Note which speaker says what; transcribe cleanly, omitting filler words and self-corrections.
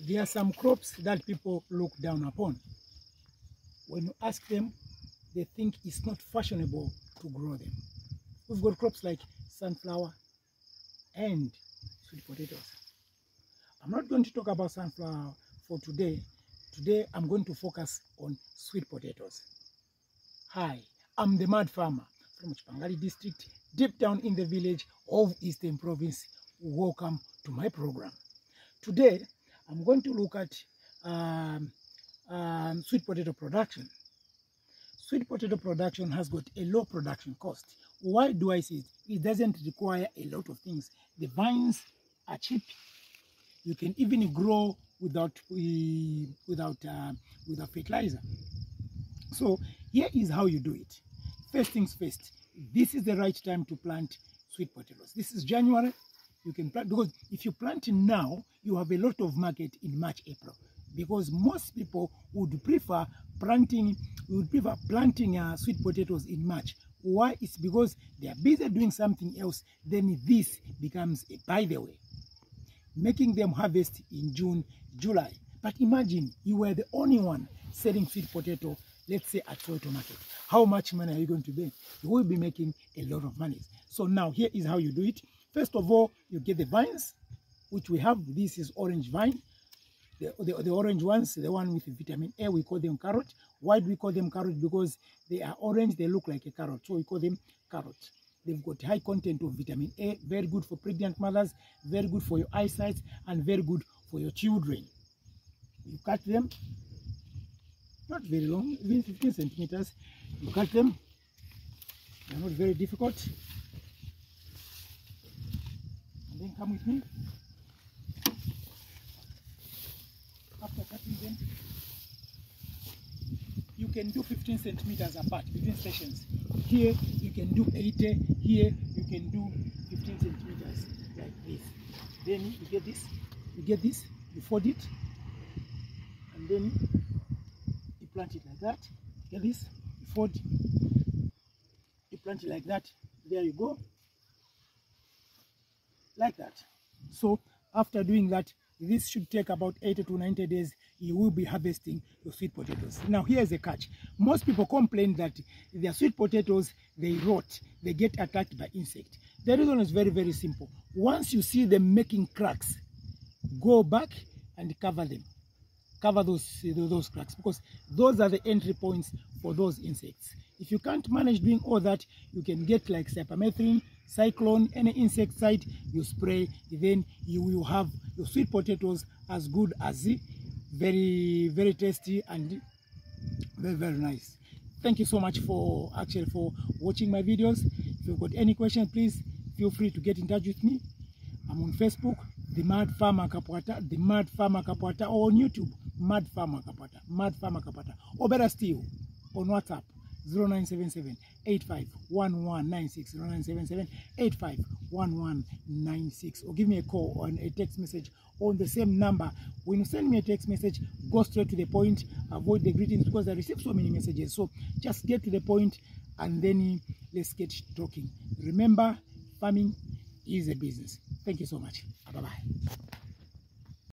Speaker 1: There are some crops that people look down upon. When you ask them, they think it's not fashionable to grow them. We've got crops like sunflower and sweet potatoes. I'm not going to talk about sunflower for today. Today, I'm going to focus on sweet potatoes. Hi, I'm the Mad Farmer from Chipangali district, deep down in the village of Eastern Province. Welcome to my program. Today, I'm going to look at sweet potato production. Sweet potato production has got a low production cost. Why do I say it? It doesn't require a lot of things. The vines are cheap. You can even grow without fertilizer. So here is how you do it. First things first, this is the right time to plant sweet potatoes. This is January. You can plant, because if you plant now, you have a lot of market in March, April. Because most people would prefer planting sweet potatoes in March. Why? It's because they are busy doing something else. Then this becomes a by the way, making them harvest in June, July. But imagine you were the only one selling sweet potato, let's say at Soweto Market. How much money are you going to make? You will be making a lot of money. So now here is how you do it. First of all, you get the vines, which we have. This is orange vine. The orange ones, the one with vitamin A, we call them carrot. Why do we call them carrot? Because they are orange, they look like a carrot, so we call them carrot. They've got high content of vitamin A, very good for pregnant mothers, very good for your eyesight, and very good for your children. You cut them, not very long, even 15 centimeters. You cut them, they're not very difficult. And then come with me. After cutting them, you can do 15 centimeters apart between sections. Here you can do 80, here you can do 15 centimeters like this. Then you get this, you fold it, and then you plant it like that. Get this, you fold, you plant it like that. There you go, like that. So after doing that, this should take about 80 to 90 days. You will be harvesting your sweet potatoes. Now here's a catch. Most people complain that their sweet potatoes, they rot, they get attacked by insects. The reason is very, very simple. Once you see them making cracks, go back and cover them. Cover those cracks, because those are the entry points for those insects. If you can't manage doing all that, you can get like cypermethrin, cyclone, any insecticide you spray, then you will have your sweet potatoes as good as very, very tasty and very, very nice. Thank you so much for watching my videos. If you've got any questions, please feel free to get in touch with me. I'm on Facebook, The Mad Farmer Kapwata, The Mad Farmer Kapwata, or on YouTube, Mad Farmer Kapwata, Mad Farmer Kapwata, or better still, on WhatsApp, 0977-851196, 0977-851196, or give me a call or a text message on the same number. When you send me a text message, go straight to the point, avoid the greetings, because I receive so many messages. So just get to the point and then let's get talking. Remember, farming is a business. Thank you so much. Bye-bye.